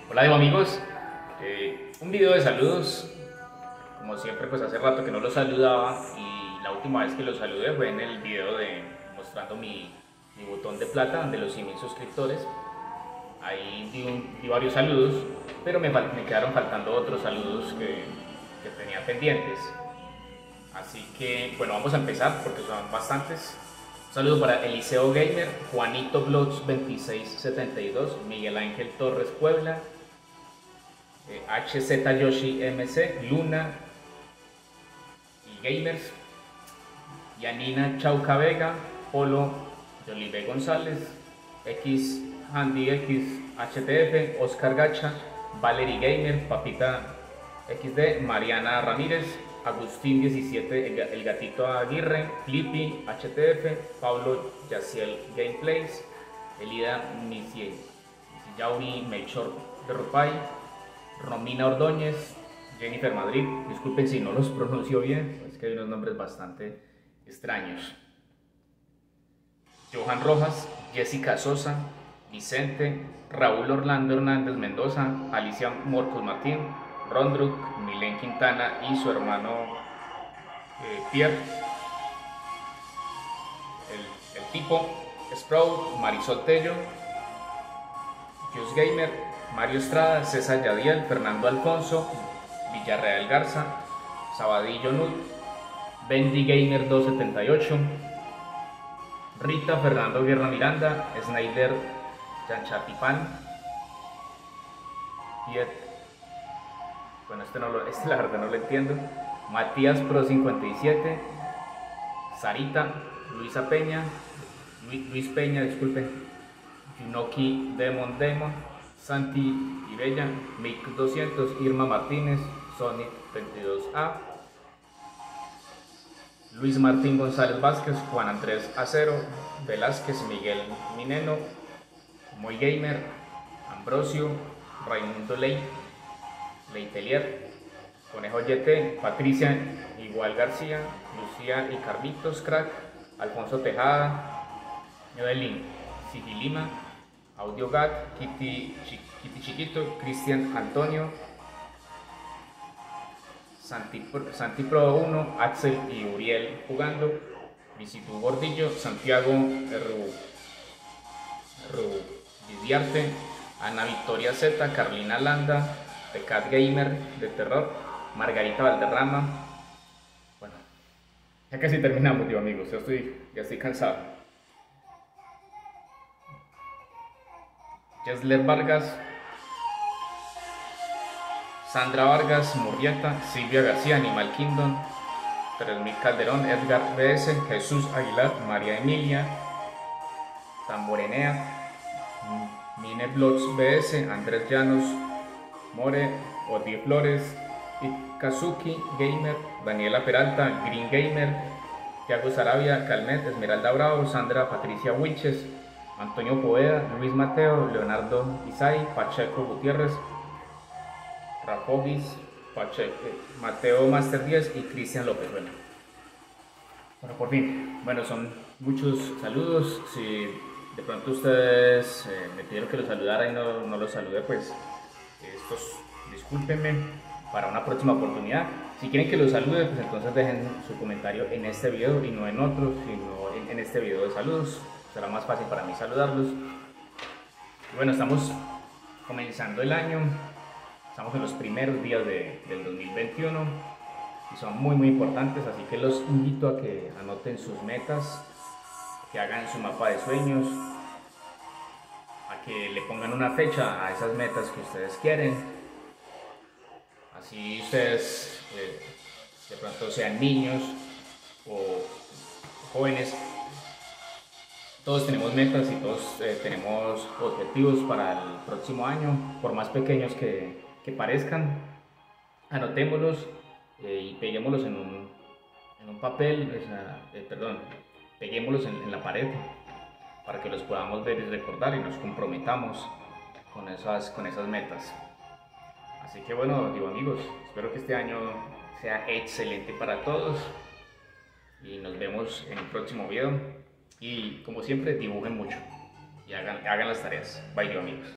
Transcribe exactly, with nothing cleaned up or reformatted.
Hola Diego amigos, eh, un video de saludos. Como siempre, pues hace rato que no los saludaba y la última vez que los saludé fue en el video de mostrando mi, mi botón de plata de los cien mil suscriptores. Ahí di, un, di varios saludos, pero me, me quedaron faltando otros saludos que, que tenía pendientes. Así que bueno, vamos a empezar porque son bastantes. Un saludo para Eliseo Gamer, Juanito Blogs veintiséis setenta y dos, Miguel Ángel Torres Puebla, eh, H Z Yoshi M C, Luna y Gamers, Yanina Chauca Vega, Polo Yolive González, X Handy X H T F, Oscar Gacha, Valerie Gamer, Papita X D, Mariana Ramírez, Agustín diecisiete, el, el gatito Aguirre, Flippy H T F, Pablo Yaciel Gameplays, Elida Misiel, Yauri Melchor de Rupay, Romina Ordóñez, Jennifer Madrid. Disculpen si no los pronuncio bien, es que hay unos nombres bastante extraños. Johan Rojas, Jessica Sosa, Vicente, Raúl Orlando Hernández Mendoza, Alicia Morcos Martín, Rondruk, Milen Quintana y su hermano eh, Pierre, el, el tipo, Sprout, Marisol Tello, Just Gamer, Mario Estrada, César Yadiel, Fernando Alfonso, Villarreal Garza, Sabadillo Nud, Bendy Gamer doscientos setenta y ocho, Rita Fernando Guerra Miranda, Snyder Yanchatipan, Piet. Bueno, este, no lo, este la verdad no lo entiendo. Matías Pro cincuenta y siete, Sarita, Luisa Peña, Luis, Luis Peña, disculpen, Yunoki Demon Demon, Santi Ibella, Mick doscientos, Irma Martínez, Sonic veintidós A, Luis Martín González Vázquez, Juan Andrés Acero, Velázquez, Miguel Mineno, Muy Gamer, Ambrosio, Raimundo Ley, Leitelier, Conejo Y T, Patricia Igual García, Lucía y Carlitos Crack, Alfonso Tejada, Evelyn Sigilima, Audio Gat, Kitty, Kitty Chiquito, Cristian Antonio, Santi, Santi Pro uno, Axel y Uriel Jugando, Visitu Gordillo, Santiago R. Vidiarte, Ana Victoria Z, Carlina Landa, The Cat Gamer de Terror, Margarita Valderrama. Bueno, ya casi terminamos, tío amigos, ya estoy, ya estoy cansado. Jesler Vargas, Sandra Vargas, Murrieta, Silvia García, Animal Kingdom, tres mil Calderón, Edgar B S, Jesús Aguilar, María Emilia, Tamborenea, Mine Blogs B S, Andrés Llanos, More, Odie Flores, Kazuki Gamer, Daniela Peralta, Green Gamer, Thiago Sarabia, Calmet, Esmeralda Bravo, Sandra Patricia Wilches, Antonio Poveda, Luis Mateo, Leonardo Isai, Pacheco Gutiérrez, Rafogis, Pacheco, Mateo Master diez y Cristian López. Bueno, bueno, por fin, bueno, son muchos saludos. Si de pronto ustedes eh, me pidieron que los saludara y no, no los saludé, pues estos, discúlpenme, para una próxima oportunidad. Si quieren que los salude, pues entonces dejen su comentario en este video y no en otros, sino en, en este video de saludos. Será más fácil para mí saludarlos. Y bueno, estamos comenzando el año, estamos en los primeros días de, del dos mil veintiuno y son muy muy importantes, así que los invito a que anoten sus metas, que hagan su mapa de sueños, a que le pongan una fecha a esas metas que ustedes quieren. Así ustedes eh, de pronto sean niños o jóvenes, todos tenemos metas y todos eh, tenemos objetivos para el próximo año, por más pequeños que, que parezcan. Anotémoslos eh, y peguémoslos en un, en un papel, o sea, eh, perdón, peguémoslos en, en la pared para que los podamos ver y recordar y nos comprometamos con esas, con esas metas. Así que bueno, digo amigos, espero que este año sea excelente para todos y nos vemos en el próximo video. Y como siempre, dibujen mucho y hagan, hagan las tareas. Bye, amigos.